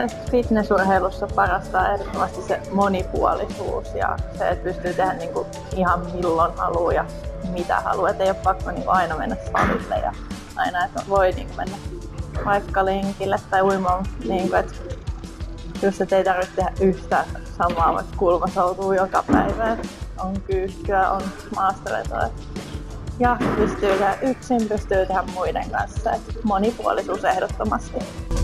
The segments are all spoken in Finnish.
fitnessurheilussa parasta on ehdottomasti se monipuolisuus ja se, että pystyy tehdä niinku ihan milloin haluaa ja mitä haluaa. Et ei ole pakko niinku aina mennä salille ja aina, että voi niinku mennä vaikka lenkille tai uimaan. Niinku, just, et ei tarvitse tehdä yhtä samaa, vaikka kulmasoutua joka päivä. On kyykkyä, on maastevetoa. Ja pystyy tehdä yksin, pystyy tehdä muiden kanssa. Et monipuolisuus ehdottomasti.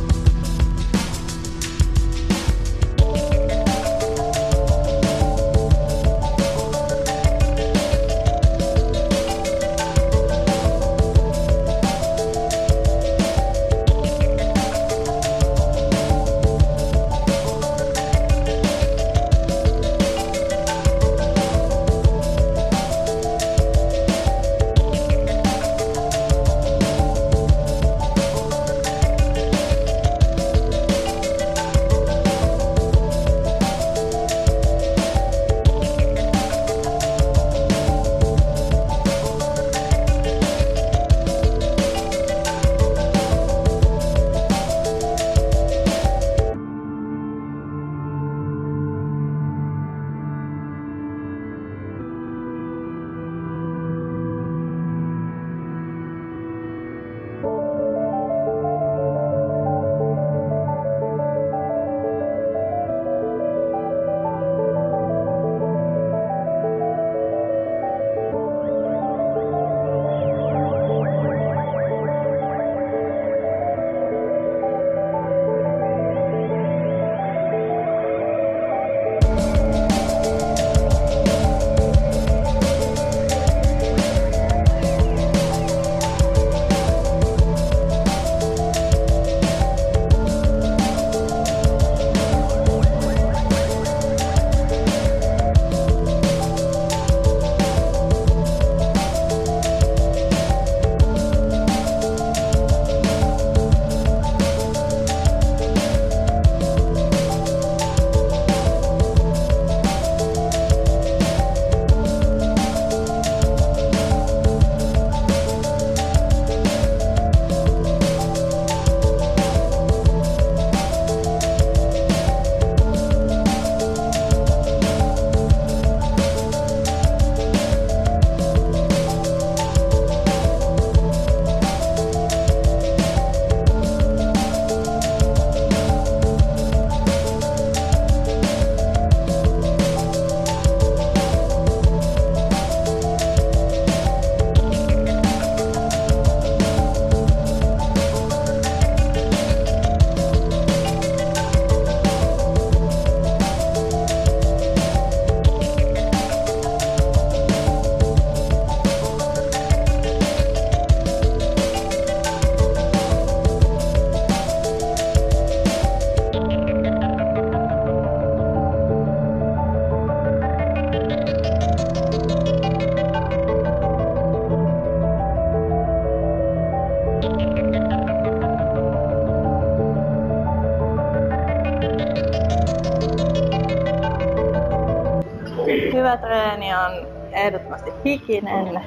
Hyvä treeni on ehdottomasti hikinen,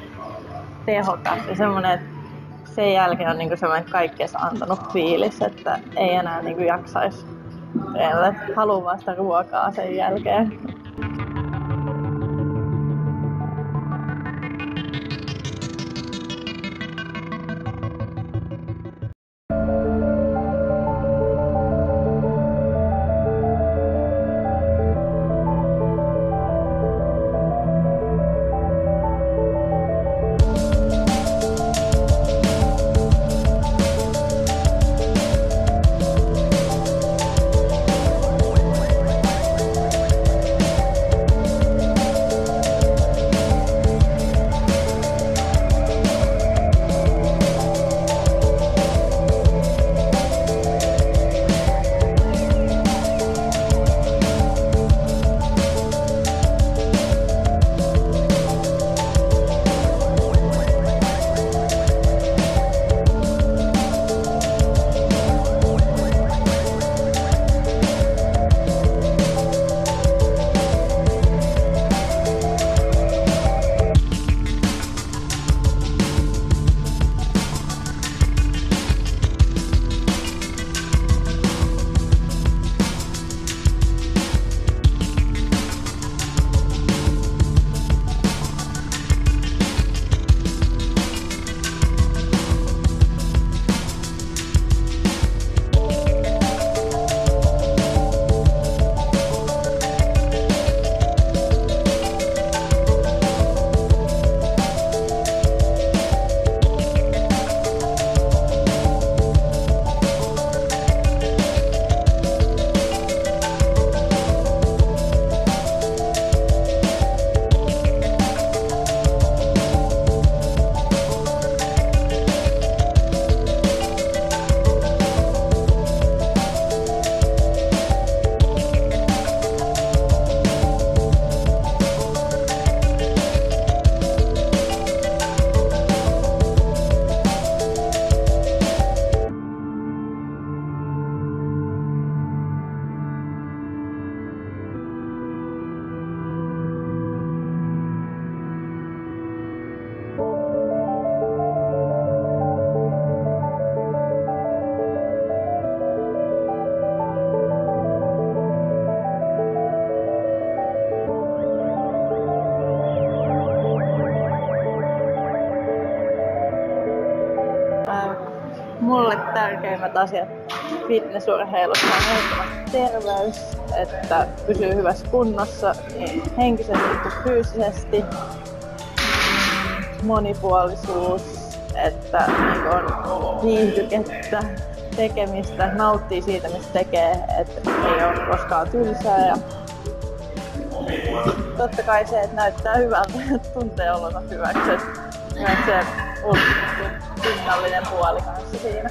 tehokas ja semmoinen, että sen jälkeen on niinku semmoinen kaikkeessa antanut fiilis, että ei enää niinku jaksaisi treenata. Haluaa vasta ruokaa sen jälkeen. tärkeimmät asiat fitnessurheilussa on ehdottomasti terveys, että pysyy hyvässä kunnossa niin henkisesti kuin fyysisesti. Monipuolisuus, että on viihdykettä, tekemistä, nauttii siitä mistä tekee, että ei ole koskaan tylsää. Ja totta kai se, että näyttää hyvältä ja tuntee olonsa hyväksi. Myös se pinnallinen puoli kanssa siinä.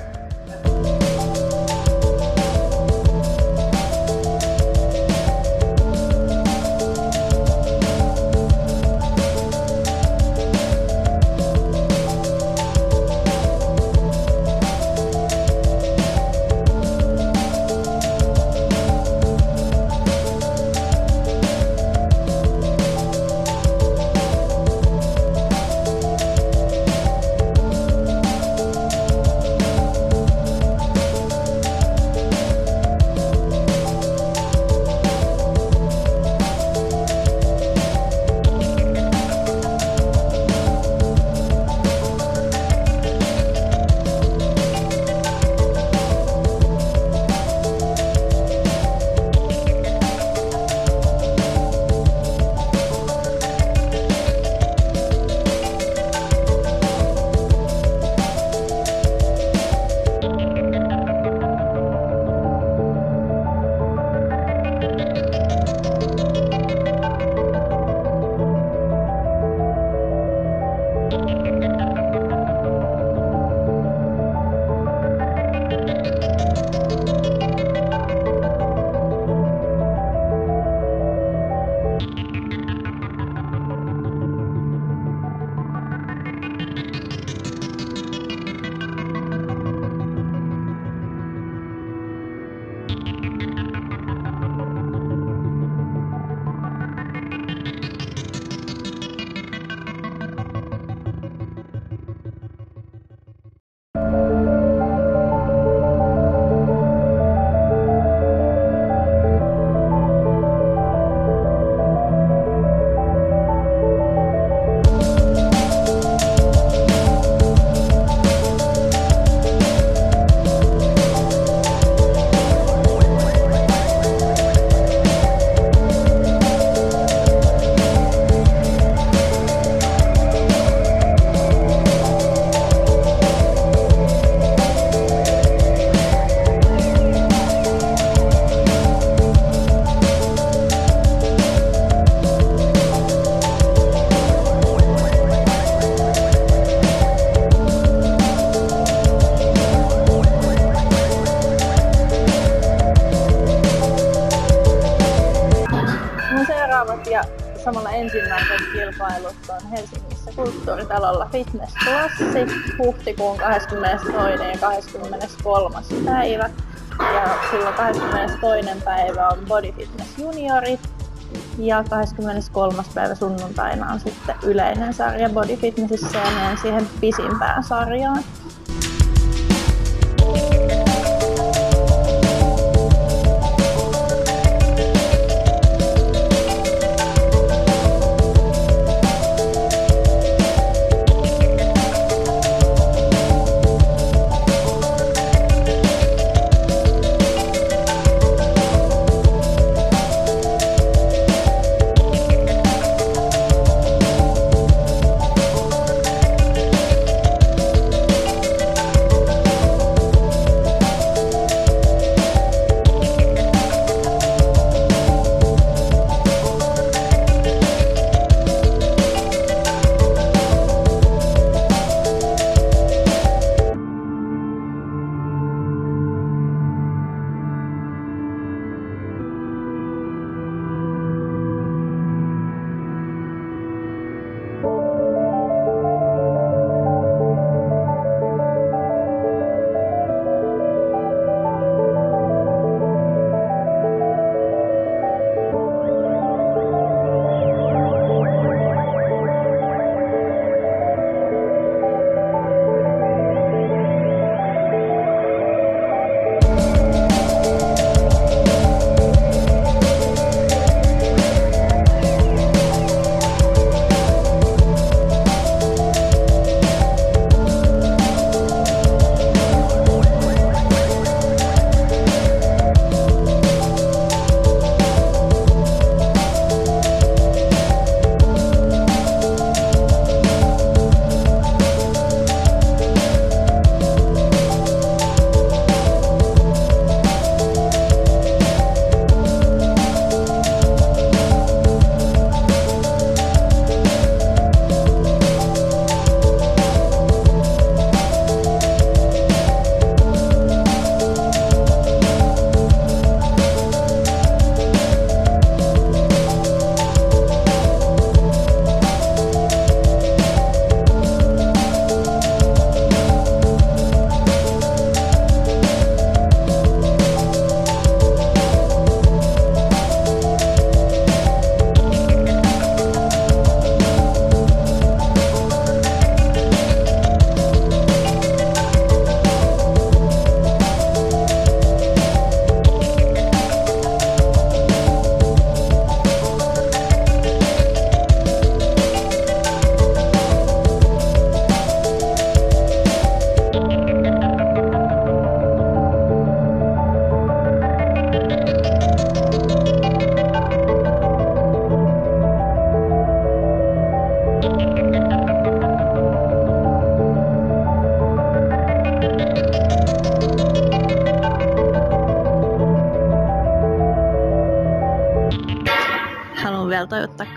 Ja samalla ensimmäiset kilpailut on Helsingissä Kulttuuritalolla Fitness Classic huhtikuun 22. ja 23. päivä. Ja silloin 22. päivä on Body Fitness Juniorit ja 23. päivä sunnuntaina on sitten yleinen sarja Body Fitnessissä ja menen siihen pisimpään sarjaan.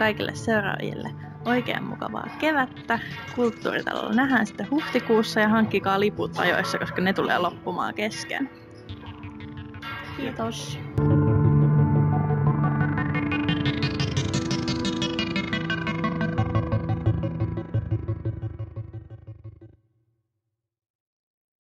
kaikille seuraajille oikein mukavaa kevättä. Kulttuuritalolla nähdään sitten huhtikuussa ja hankkikaa liput ajoissa, koska ne tulee loppumaan kesken. Kiitos!